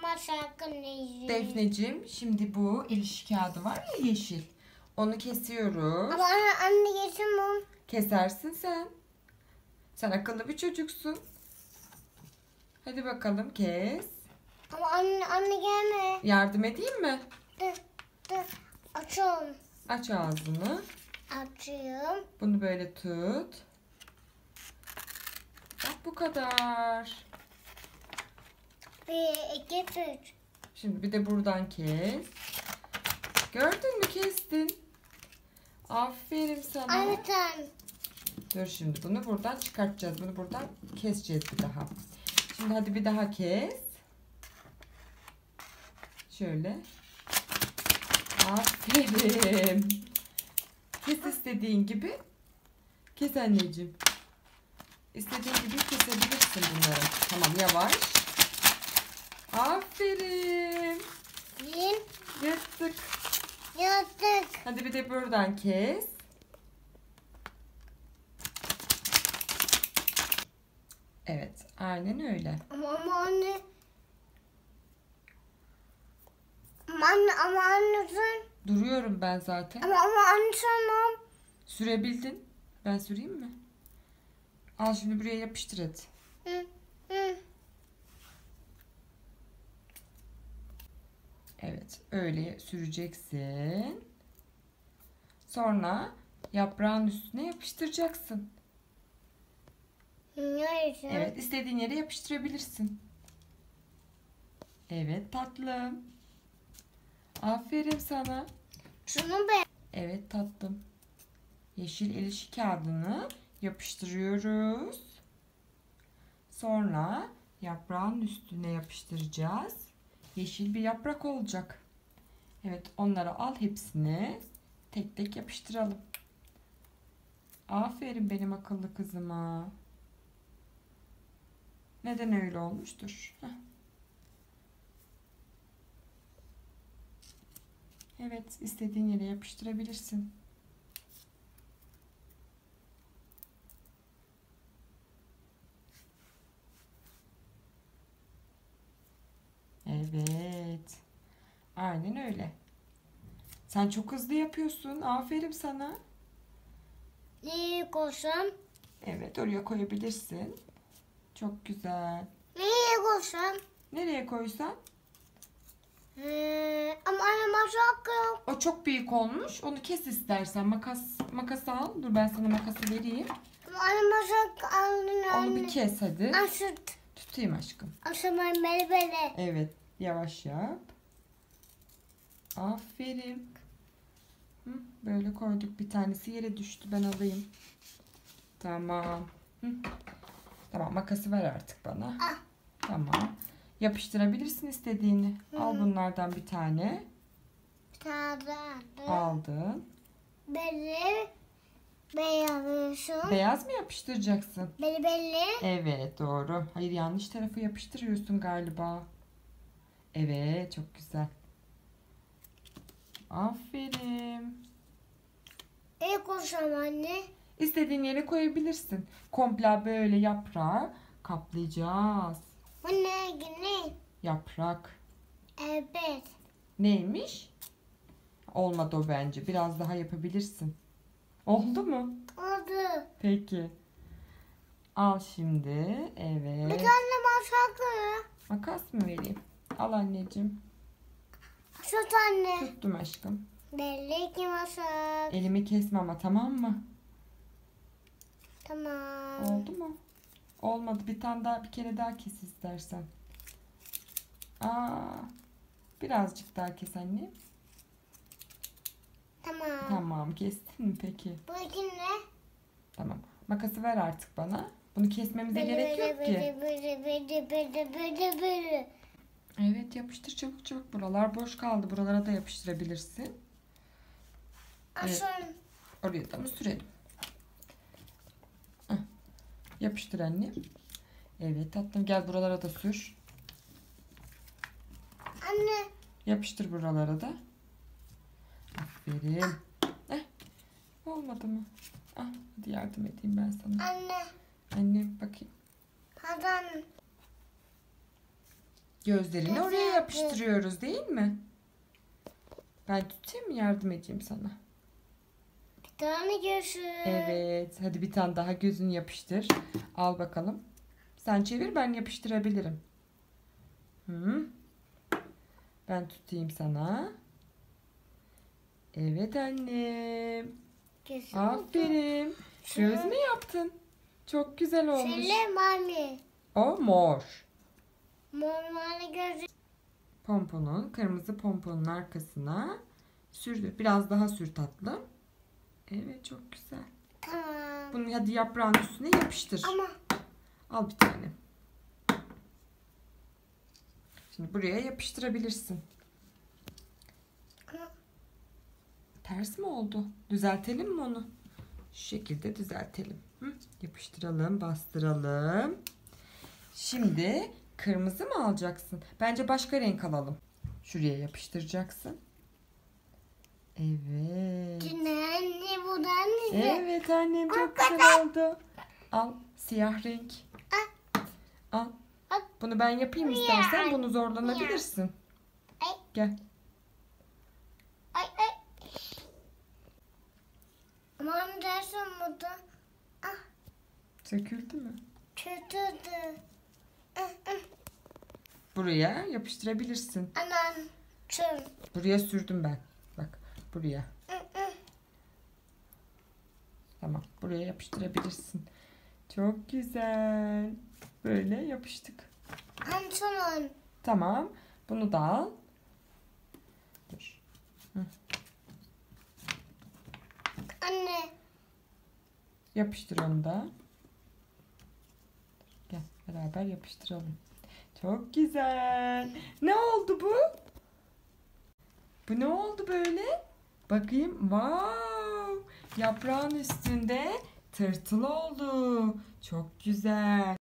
şarkı neydi? Defneciğim, şimdi bu ilişki kağıdı var ya, yeşil. Onu kesiyoruz. Ama anne yeşil. Kesersin sen. Sen akıllı bir çocuksun. Hadi bakalım kes. Ama anne gelme. Yardım edeyim mi? Dur. Açıyorum. Aç ağzını. Açıyorum. Bunu böyle tut. Bak bu kadar. 1, 2, 3. Şimdi bir de buradan kes. Gördün mü, kestin. Aferin sana. Anne sen. Dur, şimdi bunu buradan çıkartacağız. Bunu buradan keseceğiz bir daha. Şimdi hadi bir daha kes. Şöyle. Aferin. Kes istediğin gibi. Kes anneciğim. İstediğin gibi kesebilirsin bunları. Tamam, yavaş. Aferin. Yırttık. Hadi bir de buradan kes. Evet, aynen öyle. Ama anne. Ama anne sen. Duruyorum ben zaten. Ama anne sen. Sürebildin. Ben süreyim mi? Al, şimdi buraya yapıştır hadi. Hı. Evet, öyle süreceksin. Sonra yaprağın üstüne yapıştıracaksın. Neresi? Evet, istediğin yere yapıştırabilirsin. Evet tatlım. Aferin sana. Şunu be. Evet tatlım. Yeşil ilişki kağıdını yapıştırıyoruz. Sonra yaprağın üstüne yapıştıracağız. Yeşil bir yaprak olacak. Evet, onları al, hepsini tek tek yapıştıralım. Aferin benim akıllı kızıma. Neden öyle olmuştur? Heh. Evet, istediğin yere yapıştırabilirsin. Evet. Aynen öyle. Sen çok hızlı yapıyorsun. Aferin sana. Nereye koysam? Evet, oraya koyabilirsin. Çok güzel. Nereye koysam? Nereye koysan? Ama anne maşak yok. O çok büyük olmuş. Onu kes istersen. Makas al. Dur, ben sana makası vereyim. Ama anne maşak aldın anne. Onu bir kes hadi. Aşırt. Tutayım aşkım. Aşamayı böyle. Evet. Yavaş yap. Aferin. Hı, böyle koyduk. Bir tanesi yere düştü. Ben alayım. Tamam. Hı. Tamam, makası ver artık bana. Ah. Tamam. Yapıştırabilirsin istediğini. Al bunlardan bir tane. Aldın. Belli. Beyazıyorsun. Beyaz mı yapıştıracaksın? Belli. Evet, doğru. Hayır, yanlış tarafı yapıştırıyorsun galiba. Evet, çok güzel. Aferin. Nereye koysam anne? İstediğin yere koyabilirsin. Komple böyle yaprağı kaplayacağız. Bu ne? Yaprak. Evet. Neymiş? Olmadı o bence. Biraz daha yapabilirsin. Oldu mu? Oldu. Peki. Al şimdi. Bir Evet. tane maşak yok. Makas mı vereyim? Al anneciğim. Şu tane. Tuttum aşkım. Belli ki maşak. Elimi kesme ama, tamam mı? Tamam. Oldu mu? Olmadı. Bir tane daha, bir kere daha kes istersen. Birazcık daha kes anne. Tamam. Tamam, kestin mi peki? Bu iki ne? Tamam. Makası ver artık bana. Bunu kesmemize gerek yok ki. Böyle. Evet, yapıştır çabuk çabuk. Buralar boş kaldı. Buralara da yapıştırabilirsin. Evet. Aşağı. Oraya da mı sürelim? Heh. Yapıştır anne. Evet tatlım, gel buralara da sür. Anne. Yapıştır buralara da. Aferin. Olmadı mı? Hadi yardım edeyim ben sana. Anne. Anne bakayım. Pardon. Gözlerini oraya Evet. yapıştırıyoruz değil mi? Ben tutayım mı, yardım edeyim sana? Bir tane gözü. Evet. Hadi bir tane daha gözünü yapıştır. Al bakalım. Sen çevir, ben yapıştırabilirim. Hı. Ben tutayım sana. Evet annem. Gözü oldu. Aferin. Göz mü yaptın? Çok güzel olmuş. Şöyle mavi. O mor. Normal gözü. Pomponun, kırmızı pomponun arkasına sürdür. Biraz daha sür tatlım. Evet, çok güzel. Tamam. Bunu hadi yaprağın üstüne yapıştır. Ama Al bir tane. Şimdi buraya yapıştırabilirsin. Ters mi oldu? Düzeltelim mi onu? Şu şekilde düzeltelim. Hı? Yapıştıralım, bastıralım. Şimdi kırmızı mı alacaksın? Bence başka renk alalım. Şuraya yapıştıracaksın. Evet. anne bu da anne. Evet annem, çok güzel oldu. Al siyah renk. Al. Bunu ben yapayım istersen. Bunu zorlanabilirsin. Ay. Gel. Ay ay. Aman dersin bu da. Söküldü mü? Kötüdü. Buraya yapıştırabilirsin. Anan. Çın. Buraya sürdüm ben. Bak buraya. Tamam. Buraya yapıştırabilirsin. Çok güzel. Böyle yapıştık. Antonon. Tamam. Bunu da al. Dur. Anne. Yapıştır onu da. Gel beraber yapıştıralım. Çok güzel. Ne oldu bu? Bu ne oldu böyle? Bakayım. Wow. Yaprağın üstünde tırtıl oldu. Çok güzel.